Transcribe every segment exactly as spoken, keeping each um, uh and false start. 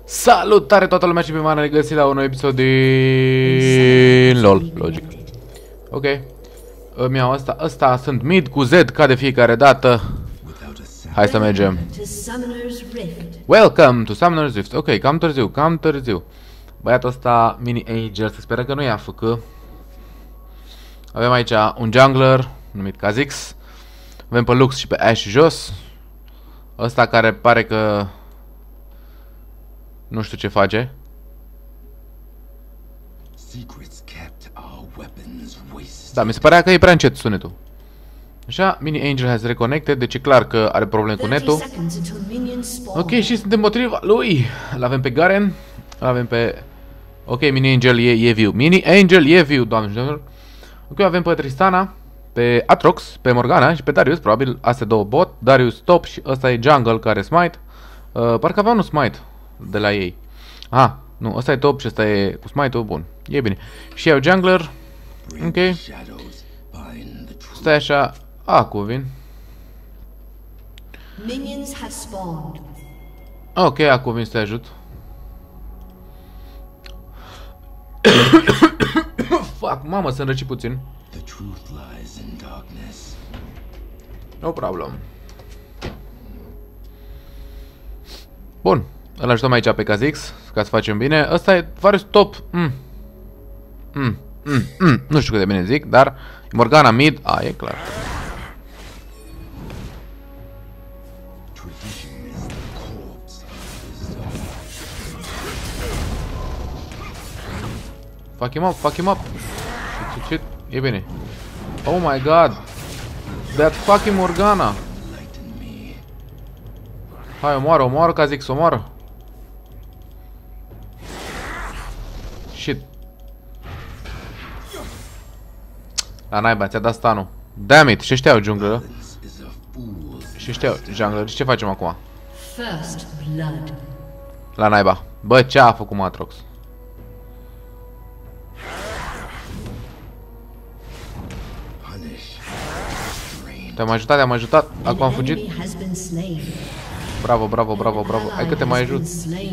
Salutare toată lumea și pe mare regăsit la un nou episod din LOL, logic. Ok. Îmi iau asta, ăsta sunt mid cu Z ca de fiecare dată. Hai să mergem. Welcome to Summoner's Rift. Ok, cam târziu, cam târziu. Băiatul ăsta, Mini Angel, se speră că nu ia făcă. Avem aici un jungler numit Kha'Zix. Avem pe Lux și pe Ashe jos. Ăsta care pare că nu știu ce face. Da, mi se părea că e prea încet sunetul. Așa, Mini Angel has reconnected, deci e clar că are probleme cu netul. Ok, și suntem împotriva lui. L-avem pe Garen, l-avem pe... Ok, Mini Angel e, e viu. Mini Angel e viu, doamne și domnilor. Ok, avem pe Tristana, pe Aatrox, pe Morgana și pe Darius, probabil astea două bot. Darius top și ăsta e jungle care smite. Uh, parcă avea un smite de la ei. Ah, nu, ăsta e top și ăsta e cu smite-ul, bun. E bine. Și eu jungler. Ok. Stai așa. Acu vin. Ok, acu vin să te ajut. Fuck, mamă, să înrăci puțin. No problem. Bun, îl ajutăm aici pe Kha'Zix ca să facem bine. Ăsta e Varus top. Mm. Mm. Mm. Mm. Nu știu cât de bine zic, dar Morgana mid. A, e clar. Fuck him up, fuck him up. Shit, shit, shit. E bine. Oh my god. That fucking Morgana. Hai, omoară, omoară, Kha'Zix, omoară. Shit. La naiba, ți-a dat stunul. Damn it, și ăștia au junglă. Și ăștia au junglă. Ce facem acum? La naiba. Bă, ce a făcut Aatrox? Te-am ajutat, te-am ajutat. Acum am fugit. Bravo, bravo, bravo, bravo. Hai că te mai ajut.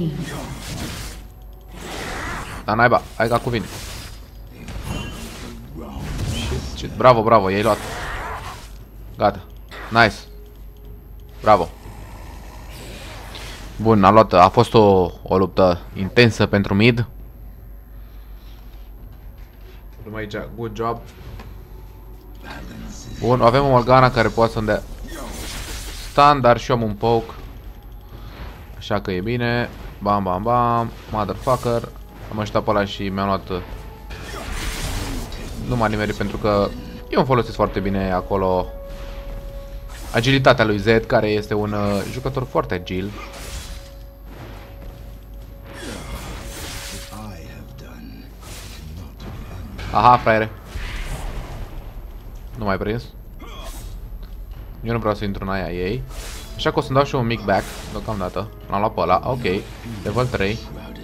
Da, naiba. Hai că acum vin. Shit, shit. Bravo, bravo. I-ai luat. Gata. Nice. Bravo. Bun, am luat. A fost o, o luptă intensă pentru mid. Luăm aici. Good job. Bun, avem o Morgana care poate să-mi dea stun, dar și eu am un poke. Așa că e bine. Bam, bam, bam. Motherfucker. Am ajutat pe ăla și mi-am luat. Nu m-a nimerit pentru că eu îmi folosesc foarte bine acolo agilitatea lui Z, care este un uh, jucător foarte agil. Aha, fraiere. Nu mai prins. Eu nu vreau să intru în aia ei. Așa că o să-mi dau și un mic back deocamdată. L-am luat pe ăla, ok. Level trei.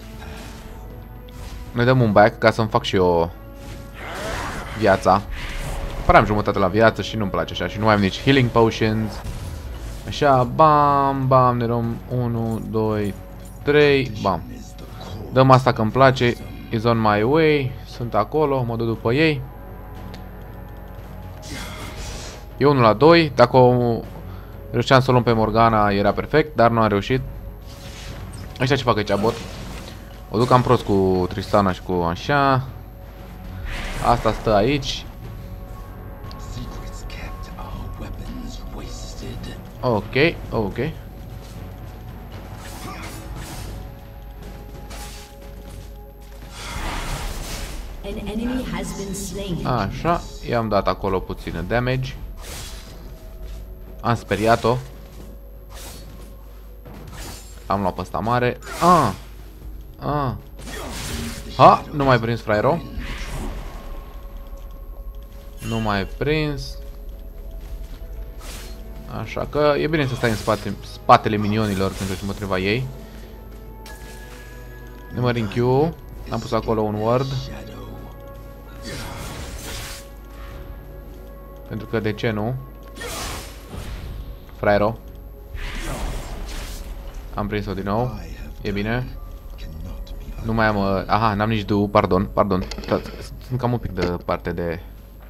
Ne dăm un back ca să-mi fac și eu viața. Păream jumătate la viață și nu-mi place așa. Și nu mai am nici healing potions. Așa, bam, bam, ne dăm unu, doi, trei, bam. Dăm asta că îmi place. Is on my way. Sunt acolo, mă duc după ei. E unu la doi, dacă o reușeam să o luăm pe Morgana era perfect, dar nu am reușit. Ăștia ce fac aici, bot? O duc cam prost cu Tristana și cu așa. Asta stă aici. Ok, ok. Așa, i-am dat acolo puțină damage. Am speriat-o. Am luat pe ăsta mare. Ah. Ah. Ha, nu mai prins fraierul. Nu mai prins. Așa că e bine să stai în spate, spatele minionilor când ești împotriva ei. Numărin Q. Am pus acolo un ward. Pentru că de ce nu? Fraierul. Am prins-o din nou. E bine. Nu mai am... Uh, aha, n-am nici du, pardon, pardon. Sunt cam un pic de parte de...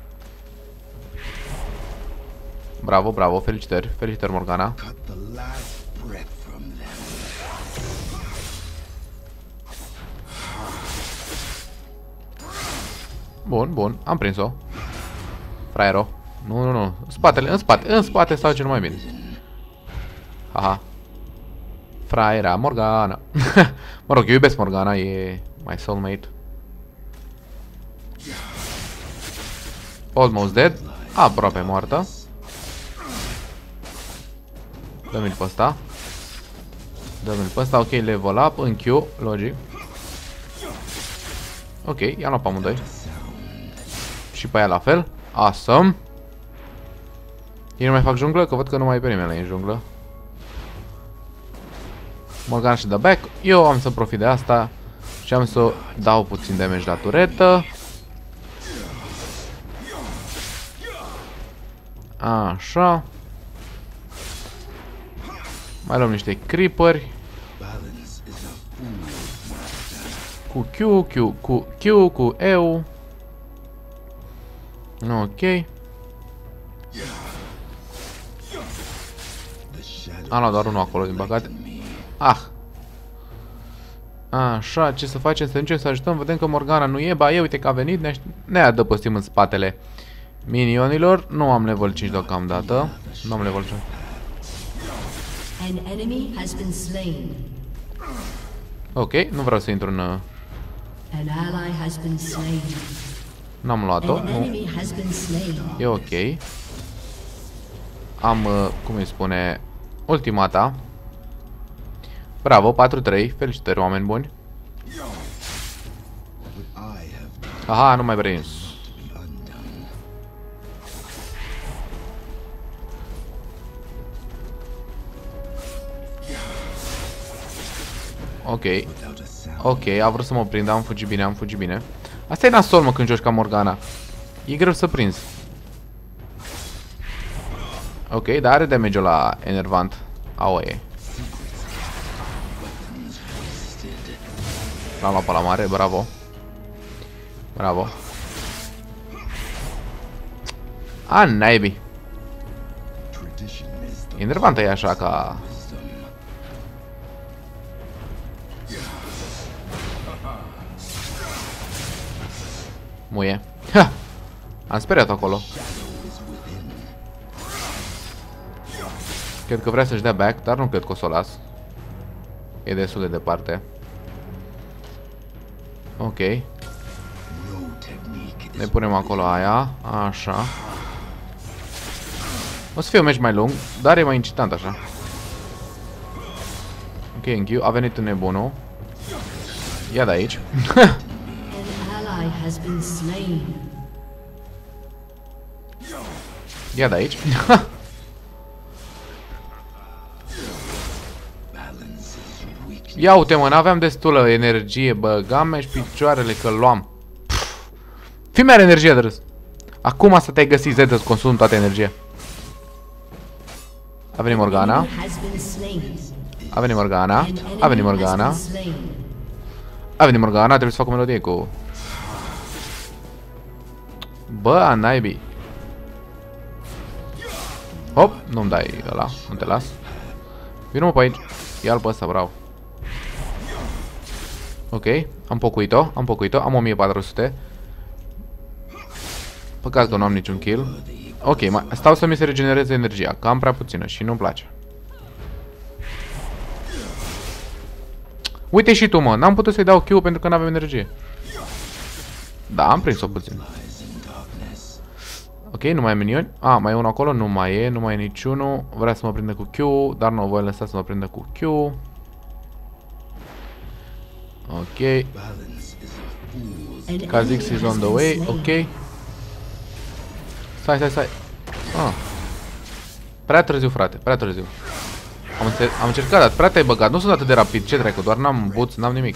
Bravo, bravo, felicitări, felicitări Morgana. Bun, bun, am prins-o. Fraiero. Nu, nu, nu, în spatele, în spate, în spate stau cel mai bine. Haha. Fraiera, Morgana. Mă rog, eu iubesc Morgana, e my soulmate. Almost dead. Aproape moartă. Dă-mi-l pe ăsta. Dă-mi-l pe ăsta, ok, level up, în Q, logic. Ok, i-am luat pe amândoi. Și pe aia la fel. Awesome. Ei nu mai fac junglă, că văd că nu mai e pe nimeni în junglă. Morgana și dă back. Eu am să profit de asta și am să dau puțin damage la turetă. Așa. Mai luăm niște creeperi. Cu Q, Q, cu Q, cu E. Ok. Am luat doar unul acolo, din păcate. Ah. Așa, ce să facem? Să încercem să ajutăm. Vedem că Morgana nu e. Ba e, uite că a venit. Ne, ne adăpostim în spatele minionilor. Nu am level cinci deocamdată. Nu am level cinci. Ok, nu vreau să intru în... N-am luat-o. E ok. Am, cum îi spune, ultimata. Bravo, patru trei. Felicitări, oameni buni. Aha, nu mai prins. Ok. Ok, a vrut să mă prind, am fugit bine, am fugit bine. Asta e nasol, mă, când joci ca Morgana. E greu să prinzi. Ok, dar are damage-ul la enervant. Aoe. L-am luat pe la mare, bravo. Bravo. A, naibii. Enervantă e așa ca... Muie. Ha! Am speriat acolo. Cred că vrea să-și dea back, dar nu cred că o să o las. E destul de departe. Ok. Ne punem acolo aia. Așa. O să fie un meci mai lung, dar e mai incitant așa. Ok, închiu. A venit nebunul. Ia de aici. Ia de aici. Ia uite, mă, n-aveam destulă energie. Băgam-și picioarele că luam. Fii mai are energie de râs. Acum asta te-ai găsit, Zed, să consum toată energia. A venit Morgana. A venit Morgana. A venit Morgana. A venit Morgana, trebuie să fac o melodie cu... Bă, naibii. Hop, nu-mi dai ăla, nu te las. Vino-mă pe aici. Ia-l pe ăsta, bravo. Ok, am pocuit-o, am pocuit-o, am o mie patru sute. Păcat că nu am niciun kill. Ok, mai, stau să mi se regenereze energia, că am prea puțină și nu-mi place. Uite și tu, mă, n-am putut să-i dau Q pentru că n-avem energie. Da, am prins-o puțin. Ok, nu mai e minioni. A, mai e unul acolo, nu mai e, nu mai e niciunul. Vrea să mă prindă cu Q, dar nu o voi lăsa să mă prindă cu Q. Ok. Kha'Zix is on the way, ok. Stai, stai, stai. Ah. Prea târziu, frate, prea târziu. Am, am încercat, dar prea te-ai băgat. Nu sunt atât de rapid, ce dracu, doar n-am boots, n-am nimic.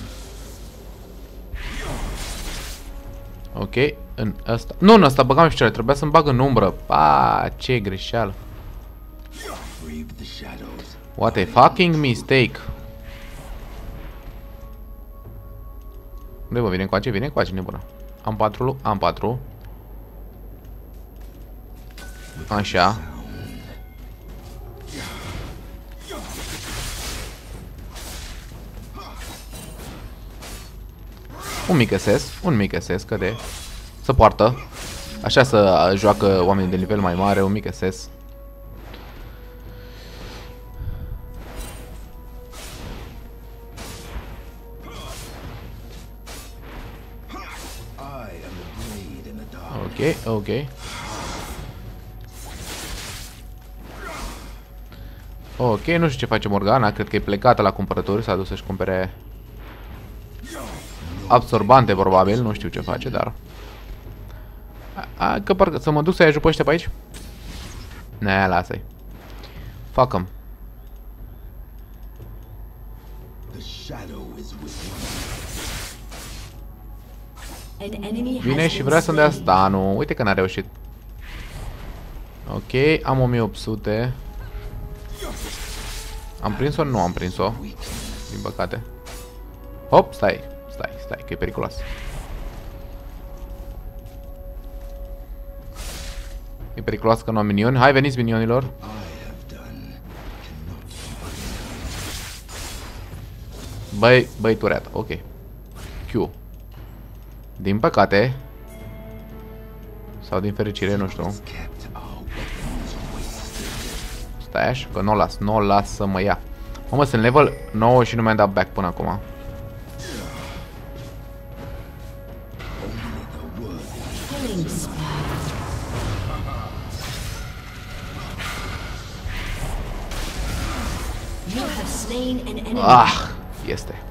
Ok, în ăsta. Nu, în ăsta băgam picioarele, trebuia să-mi bag în umbră. Pa, ce greșeală. What a fucking mistake. Unde mă vine încoace? Vine încoace, nebună. Am patru, am patru. Așa. Un mic S S, un mic S S, că de să poartă. Așa să joacă oamenii de nivel mai mare, un mic S S. Ok, ok. Ok, nu știu ce face Morgana, cred că e plecată la cumpărături, s-a dus să-și cumpere absorbante, probabil, nu știu ce face, dar... A, că parcă să mă duc să-i ajut pe ăștia pe aici? Ne, lasă-i. Fac-am. Vine și vrea să-mi dea stanul. Uite că n-a reușit. Ok, am o mie opt sute. Am prins-o? Nu am prins-o. Din păcate. Hop, stai. Stai, stai, că e periculos. E periculos că nu am minioni. Hai, veniți, minionilor. Băi, băi, tureată. Ok. Q. Din păcate. Sau din fericire, nu știu. Stai așa, că nu o las. Nu o las să mă ia. Mamă, sunt level nouă și nu mi-am dat back până acum. Ah, este.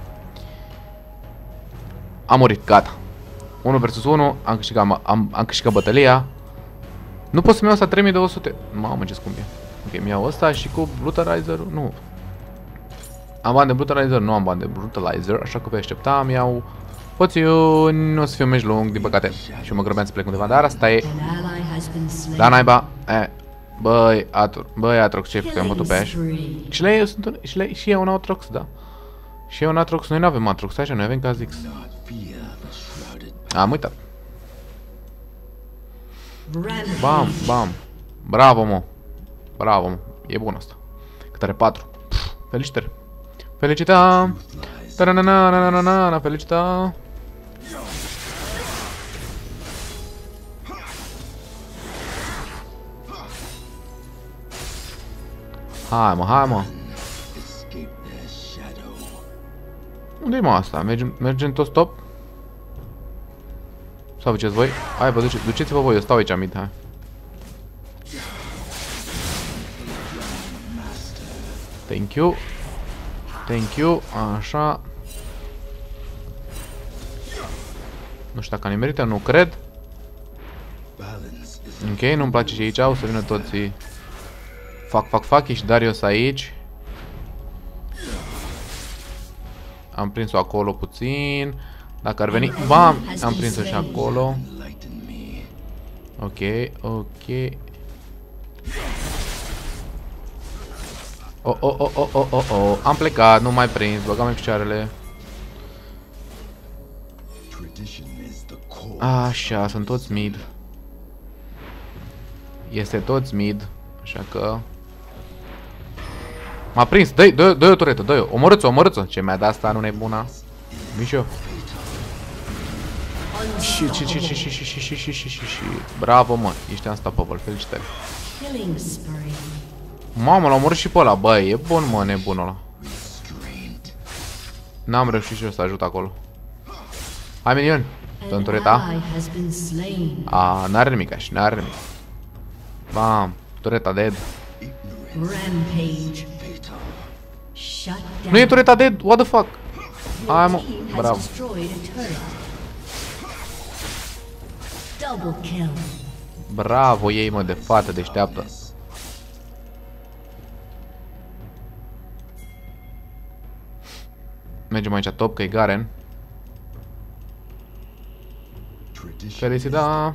Am murit, gata. unu versus unu, am câștigat, am, am câștigat bătălia. Nu pot să-mi iau asta trei mii două sute. Mamă, ce scump e. Ok, mi iau ăsta și cu Brutalizer, nu. Am bani de Brutalizer, nu am bani de Brutalizer, așa că pe aștepta, mi iau poțiuni, nu o să fiu meci lung, din păcate. Și mă grăbeam să plec undeva, dar asta e. Da, naiba. E, băi, Atrox, băi, Atrox, ce că am bătut pe Ash. Și le eu sunt un, și le și eu un Atrox, da. Și eu un Atrox, noi nu avem Atrox, așa, noi avem Kha'Zix. Am uitat. Bam, bam. Bravo, mă. Bravo, mă. E bun asta. Cât are patru. Felicitări. Felicita. Ta-na-na-na-na-na-na. Felicita. Hai, mă, hai, mă. Unde-i, mă, asta? Mergem, mergem tot stop? Sau faceți voi? Hai, vă duce, duceți-vă voi, eu stau aici mid, hai. Thank you. Thank you. Așa. Nu știu dacă ne merită, nu cred. Ok, nu-mi place și aici, o să vină toți. Fac, fac, fac, ești Darius aici. Am prins-o acolo puțin. Dacă ar veni... Bam! Am prins-o și acolo. Ok, ok. Oh, oh, oh, oh, oh, oh, oh. Am plecat, nu mai prins, băgam picioarele. Așa, sunt toți mid. Este toți mid, așa că... M-a prins, dă-i, dă-i o turetă, dă-i-o, omorâți-o, omorâți-o. Ce mi-a dat asta, nu nebuna. Mișo. Și, și, și, și, și, și, și, și, și, și, și, și. Bravo, mă, ești unstoppable, felicitări. Mamă, l-a omorât și pe ăla, băi, e bun, mă, nebunul ăla. N-am reușit și eu să ajut acolo. Hai, minion, dă-mi tureta. A, n-are nimic așa, n-are nimic. Bam, tureta dead. Nu e tureta dead, what the fuck? Hai, mă, bravo. Bravo ei, mă, de fată deșteaptă. Mergem aici top, că e Garen. Felicita.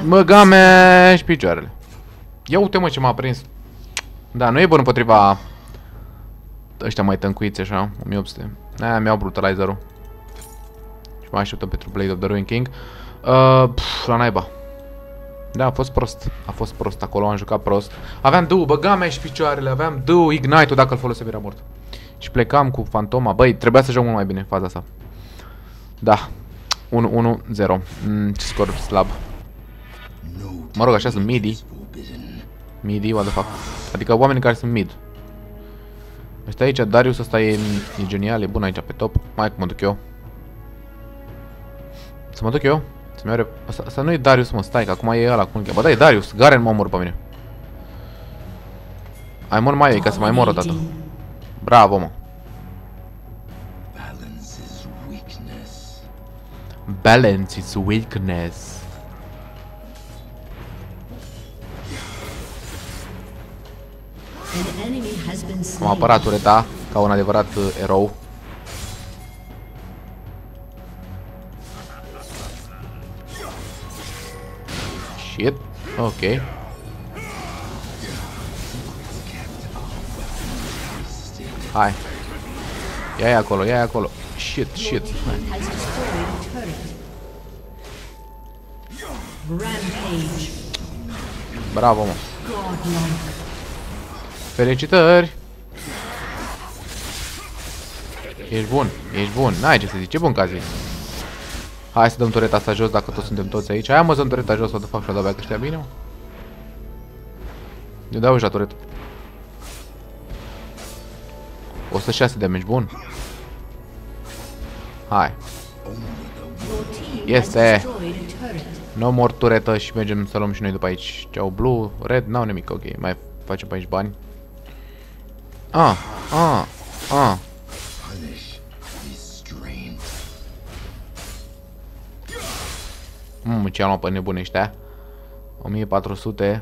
Băga mea și picioarele. Ia uite mă ce m-a prins. Da, nu e bun împotriva ăștia mai tâncuiți așa, o mie opt sute. Aia mi-au brutalizerul. Și mai așteptăm pentru Blade of the Ruined King. Uh, pf, la naiba. Da, a fost prost. A fost prost acolo, am jucat prost. Aveam două, băga mea și picioarele, aveam două Ignite-ul dacă îl foloseam era mort. Și plecam cu Fantoma. Băi, trebuia să joc mult mai bine faza asta. Da. unu unu zero. Mm, ce scor slab. Mă rog, așa sunt midi. Midi, what the fuck. Adică oamenii care sunt mid. Ăsta aici, Darius ăsta e, e genial, e bun aici pe top. Mai cum mă duc eu. Să mă duc eu? Să-mi iau... Asta, asta nu e Darius, mă, stai, că acum e ăla, cum îl cheamă. Bă, da, e Darius. Garen mă omor pe mine. Ai mor mai ei, ca să mai mor o dată. Bravo, mă. Balance is weakness. Am apărat tureta ca un adevărat uh, erou. Shit. Ok. Hai. Ia-i acolo, ia-i acolo. Shit, shit. Hai. Bravo, mă. Felicitări. Ești bun, ești bun. N-ai ce să zici, e bun ca zi. Hai să dăm tureta asta jos dacă toți suntem toți aici. Hai mă să dăm tureta jos, o de fac și-o dau că știa bine, mă. Eu dau așa tureta. o sută șase damage, bun. Hai. Este. No more turetă și mergem să luăm și noi după aici. Ceau blue, red, n-au nimic, ok. Mai facem pe aici bani. Ah, ah, ah. Mmm, ce am luat pe nebune ăștia. o mie patru sute.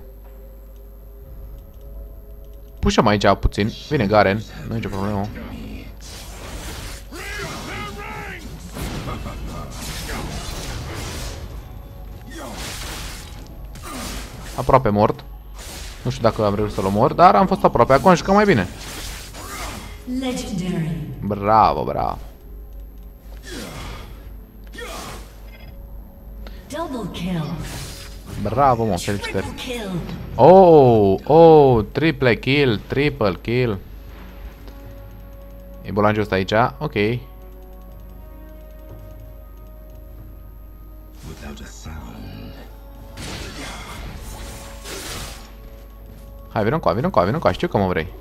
Pușăm aici puțin. Vine Garen, nu e nicio problemă. Aproape mort. Nu știu dacă am reușit să-l omor, dar am fost aproape. Acum am jucat mai bine. Bravo, bravo. Bravo, mă, felicitări. Oh, oh, triple kill, triple kill. E bolangiul ăsta aici, ok. Hai, vină încoa, vină încoa, vină încoa, știu că mă vrei.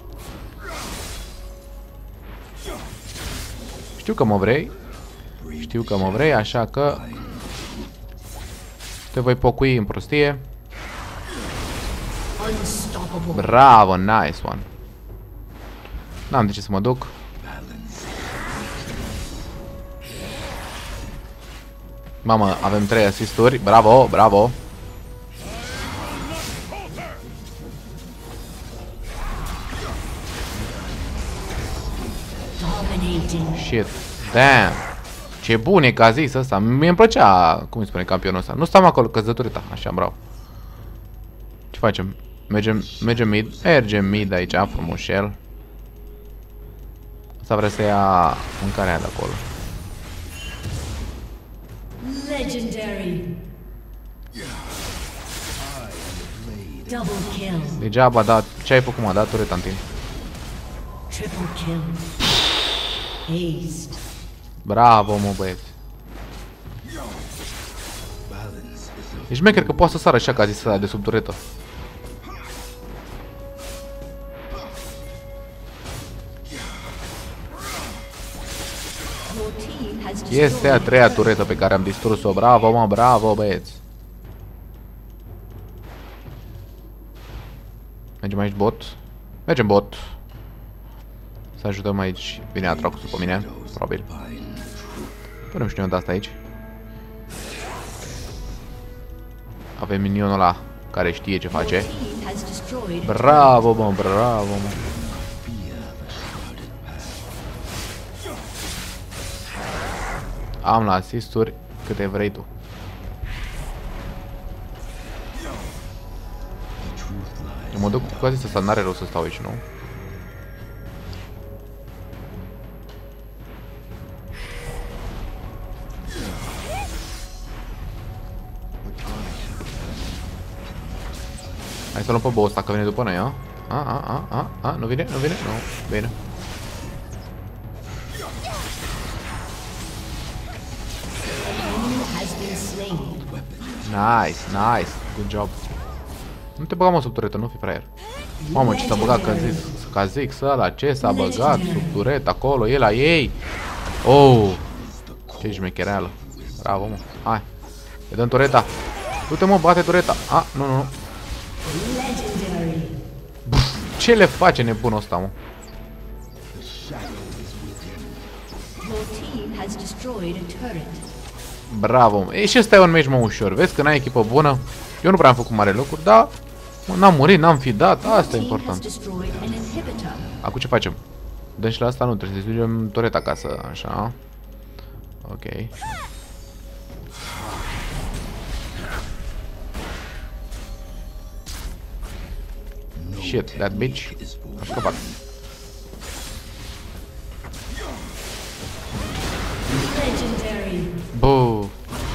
Știu că mă vrei. Știu că mă vrei, așa că te voi pocui în prostie. Bravo, nice one. N-am de ce să mă duc. Mamă, avem trei asisturi. Bravo, bravo. Shit. Damn. Ce bun e că a zis ăsta. Mie îmi plăcea, cum îi spune campionul ăsta. Nu stăm acolo, că-ți dă tureta. Așa, bravo. Ce facem? Mergem, mergem mid. Mergem mid aici, frumușel. Asta vrea să ia mâncarea de acolo. Legendary. Double kill. Degeaba, da, ce ai făcut, mă? Da tureta în timp. Triple kill. Haste. Bravo, mă, băieți. Ești mecher că poate să sară așa ca zis ăla de sub turetă. Este a treia turetă pe care am distrus-o. Bravo, mă, bravo, băieți. Mergem aici bot. Mergem bot. Să ajutăm aici. Vine Atrox după mine, probabil. Punem și noi de asta aici. Avem minionul ăla care știe ce face. Bravo, mă, bravo, mă. Am la asisturi câte vrei tu. Mă duc cu zis asta, n-are rău să stau aici, nu? Hai să luăm pe boss ăsta, că vine după noi, a? A, a, a, a, a, nu vine, nu vine, nu, bine. Nice, nice, good job. Nu te băga, mă, sub turetă, nu fi fraier. Mamă, ce s-a băgat, că zic, ca zic să ăla, ce s-a băgat sub turetă acolo, e la ei. Oh, ce șmechereală. Bravo, mă, hai. Îi dăm tureta. Du-te, mă, bate tureta. A, nu, nu, nu. Buf, ce le face nebunul ăsta, mă? Bravo, mă. E, și ăsta e un meci, mă, ușor. Vezi că n-ai echipă bună. Eu nu prea am făcut mare lucruri, dar n-am murit, n-am fi dat. Asta e important. Acum ce facem? Dăm și la asta? Nu, trebuie să distrugem tureta acasă, așa. Ok. Shit, that bitch. A scăpat. Bă.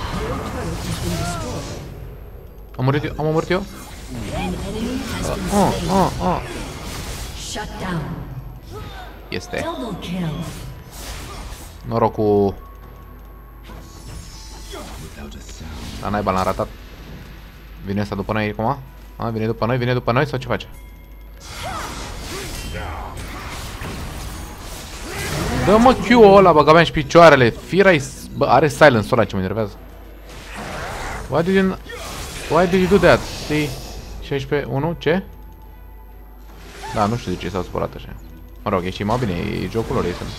Am murit eu? Am murit eu? Oh, oh, oh. Este. Norocul. La naiba l-am ratat. Vine asta după noi acum? A, vine după noi, vine după noi sau ce face? Dă-mă Q-ul ăla, băga mea și picioarele. Fira bă, are silence-ul ăla, ce mă enervează. Why did you... Why did you do that? știi? șaisprezece unu, ce? Da, nu știu de ce s-au spărat așa. Mă rog, e și mai bine, e jocul lor, ei sunt.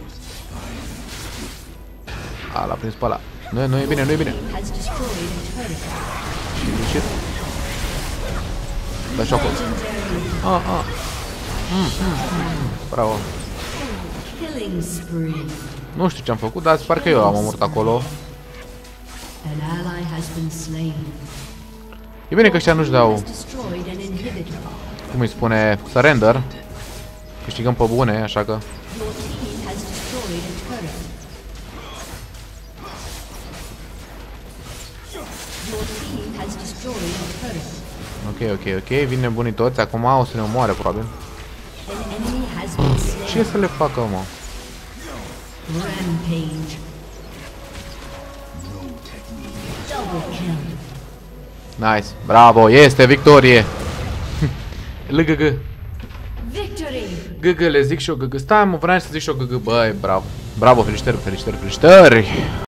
A, l-a prins pe ăla. Nu, nu e bine, nu e bine. Și shit. Da, și acolo. Ah, ah. Mm, mm, mm. Bravo. Nu știu ce am făcut, dar sper că eu am omorât acolo. E bine că ăștia nu-și dau, cum îi spune, surrender. Câștigăm pe bune, așa că... Ok, ok, ok, vin nebunii toți, acum o să ne omoare, probabil. Ce să le facă, mă? Nice, bravo, este victorie. L G G. G G, le zic și eu G G. Stai, mă, vreau să zic și eu G G, băi, bravo. Bravo, felicitări, felicitări, felicitări.